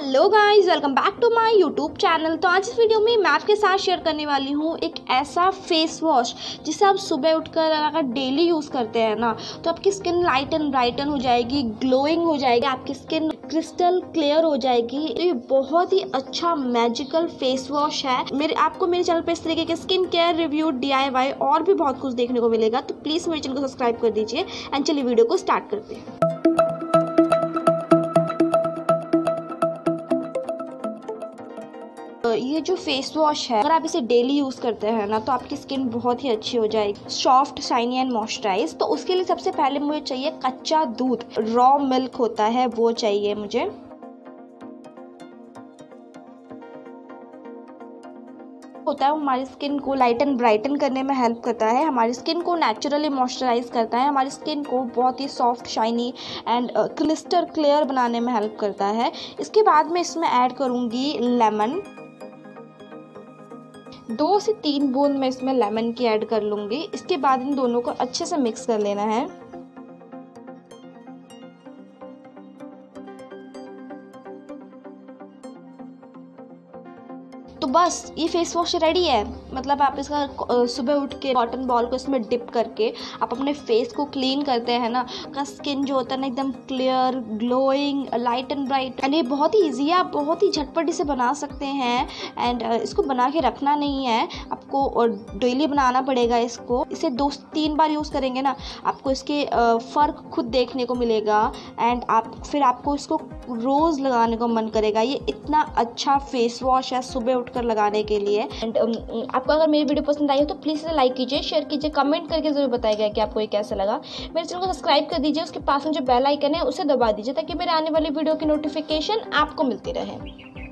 Hello guys, welcome back to my YouTube channel. तो आज इस वीडियो में मैं आपके साथ शेयर करने वाली हूँ एक ऐसा फेस वॉश जिसे आप सुबह उठकर अगर डेली यूज़ करते हैं ना तो आपकी स्किन लाइट एंड ब्राइटन हो जाएगी, ग्लोइंग हो जाएगी, आपकी स्किन क्रिस्टल क्लियर हो जाएगी। तो ये बहुत ही अच्छा मैजिकल फेस वॉश है। आपको मेरे चैनल पर इस तरीके के स्किन केयर रिव्यू, DIY और भी बहुत कुछ देखने को मिलेगा। तो प्लीज़ मेरे चैनल को सब्सक्राइब कर दीजिए एंड चलिए वीडियो को स्टार्ट करते हैं। ये जो फेस वॉश है, अगर आप इसे डेली यूज़ करते हैं ना तो आपकी स्किन बहुत ही अच्छी हो जाएगी, सॉफ्ट, शाइनी एंड मॉइस्चराइज। तो उसके लिए सबसे पहले मुझे चाहिए कच्चा दूध, रॉ मिल्क होता है वो चाहिए मुझे। होता है वो हमारी स्किन को लाइट एंड ब्राइटन करने में हेल्प करता है, हमारी स्किन को नेचुरली मॉइस्चराइज करता है, हमारी स्किन को बहुत ही soft, shiny and crystal clear बनाने में हेल्प करता है। इसके बाद मैं इसमें ऐड करूँगी लेमन। 2 से 3 बूंद मैं इसमें लेमन की ऐड कर लूँगी। इसके बाद इन दोनों को अच्छे से मिक्स कर लेना है। तो बस ये फेस वॉश रेडी है। मतलब आप इसका सुबह उठ के कॉटन बॉल को इसमें डिप करके आप अपने फेस को क्लीन करते हैं ना, का स्किन जो होता है ना एकदम clear, glowing, light and bright. And ये बहुत ही ईजी है, आप बहुत ही झटपट इसे बना सकते हैं। एंड इसको बना के रखना नहीं है आपको, डेली बनाना पड़ेगा इसको। इसे 2 से 3 बार यूज़ करेंगे ना आपको इसके फ़र्क खुद देखने को मिलेगा। एंड आपको इसको रोज़ लगाने को मन करेगा। ये इतना अच्छा फेस वॉश है सुबह उठकर लगाने के लिए। एंड आपको अगर मेरी वीडियो पसंद आई हो तो प्लीज़ इसे लाइक कीजिए, शेयर कीजिए, कमेंट करके ज़रूर बताइएगा कि आपको ये कैसा लगा। मेरे चैनल को सब्सक्राइब कर दीजिए, उसके पास में जो बेल आइकन है उसे दबा दीजिए ताकि मेरे आने वाली वीडियो की नोटिफिकेशन आपको मिलती रहे।